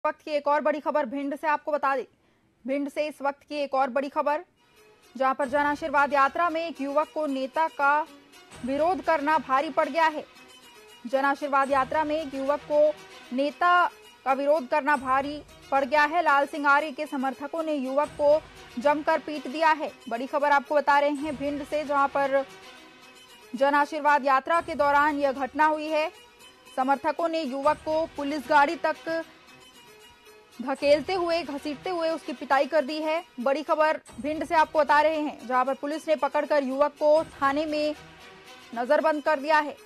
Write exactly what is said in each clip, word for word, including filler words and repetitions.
वक्त की एक और बड़ी खबर भिंड से आपको बता दें। भिंड से इस वक्त की एक और बड़ी खबर, जहां पर जन आशीर्वाद यात्रा में एक युवक को नेता का विरोध करना भारी पड़ गया है। जन आशीर्वाद यात्रा में एक युवक को नेता का विरोध करना भारी पड़ गया है। लाल सिंह आर्य के समर्थकों ने युवक को जमकर पीट दिया है। बड़ी खबर आपको बता रहे हैं भिंड से, जहां पर जन आशीर्वाद यात्रा के दौरान यह घटना हुई है। समर्थकों ने युवक को पुलिस गाड़ी तक धकेलते हुए घसीटते हुए उसकी पिटाई कर दी है। बड़ी खबर भिंड से आपको बता रहे हैं, जहां पर पुलिस ने पकड़कर युवक को थाने में नजरबंद कर दिया है।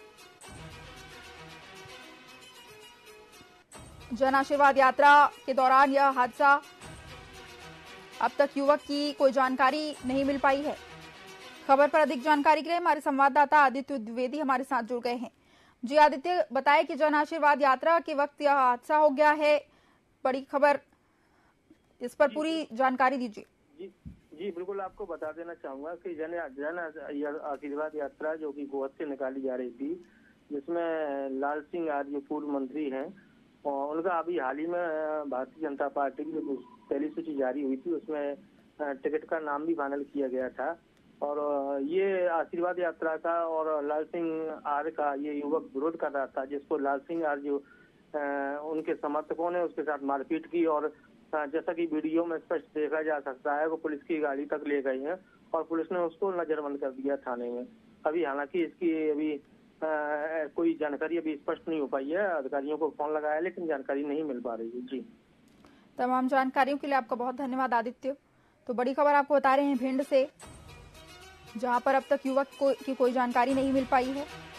जन आशीर्वाद यात्रा के दौरान यह हादसा, अब तक युवक की कोई जानकारी नहीं मिल पाई है। खबर पर अधिक जानकारी के लिए हमारे संवाददाता आदित्य द्विवेदी हमारे साथ जुड़ गए हैं। जी आदित्य, बताए कि जन आशीर्वाद यात्रा के वक्त यह हादसा हो गया है। बड़ी खबर, इस पर पूरी जानकारी दीजिए। जी जी बिल्कुल, आपको बता देना चाहूंगा कि जन जन आशीर्वाद यात्रा जो कि गोहद से निकाली जा रही थी, जिसमें लाल सिंह आर्य पूर्व मंत्री हैं, और उनका अभी हाल ही में भारतीय जनता पार्टी की जो पहली सूची जारी हुई थी उसमें टिकट का नाम भी फाइनल किया गया था। और ये आशीर्वाद यात्रा का और लाल सिंह आर्य का ये युवक विरोध कर रहा था, जिसको लाल सिंह आर्य जो उनके समर्थकों ने उसके साथ मारपीट की, और जैसा कि वीडियो में स्पष्ट देखा जा सकता है वो पुलिस की गाड़ी तक ले गई हैं और पुलिस ने उसको नजरबंद कर दिया थाने में। अभी हालांकि इसकी अभी आ, कोई जानकारी अभी स्पष्ट नहीं हो पाई है। अधिकारियों को फोन लगाया लेकिन जानकारी नहीं मिल पा रही है। जी, तमाम जानकारियों के लिए आपका बहुत धन्यवाद आदित्य। तो बड़ी खबर आपको बता रहे हैं भिंड से, जहां पर अब तक युवक को की कोई जानकारी नहीं मिल पाई है।